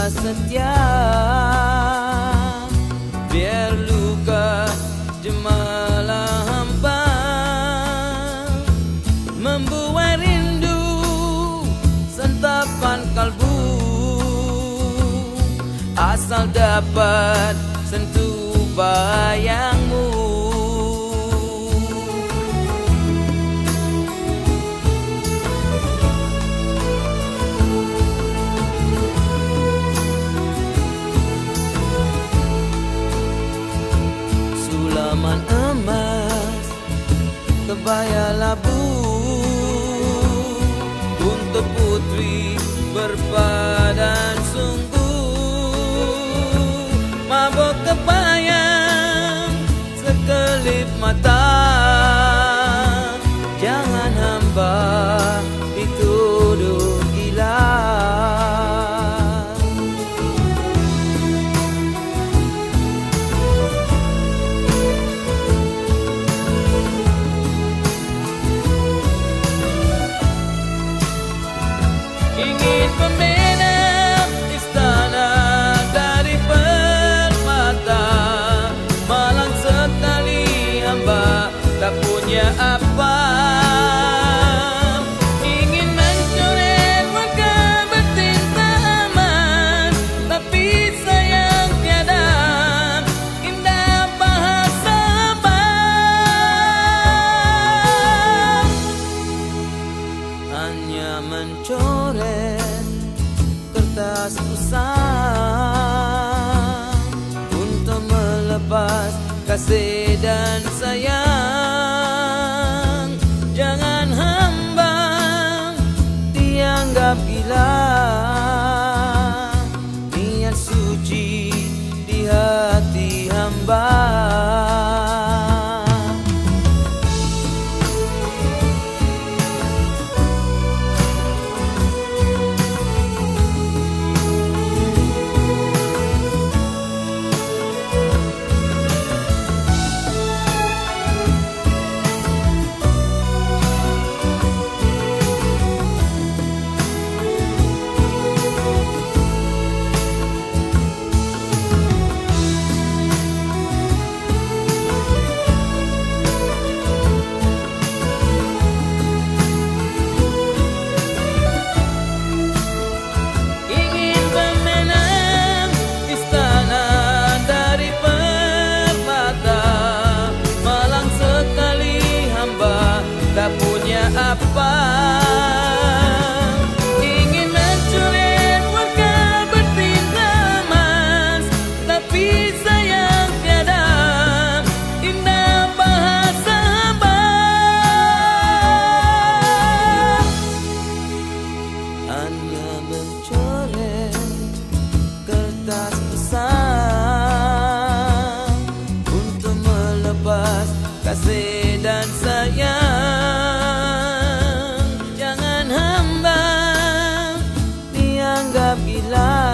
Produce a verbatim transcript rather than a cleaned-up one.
setia, biar luka jemalah hampa membuai rindu santapan kalbu, asal dapat sentuh bayangmu. Sulaman emas, kebaya labu untuk putri berpadan sungguh, mabuk kebayang sekelip mata, jangan hamba dituduh gila. Ingin membina istana dari permata, malang sekali hamba tak punya apa. Ingin mencoret warga bertinta emas, tapi sayang tiada indah bahasa bang. Hanya mencoret kertas usang untuk melepas kasih dan sayang. Jangan hamba dianggap gila, niat suci di hati hamba. Tak punya apa, ingin mencoret warga bertinta emas, tapi sayang tiada indah bahasa bang. Hanya mencoret kertas pesan untuk melepas kasih dan sayang. Gila.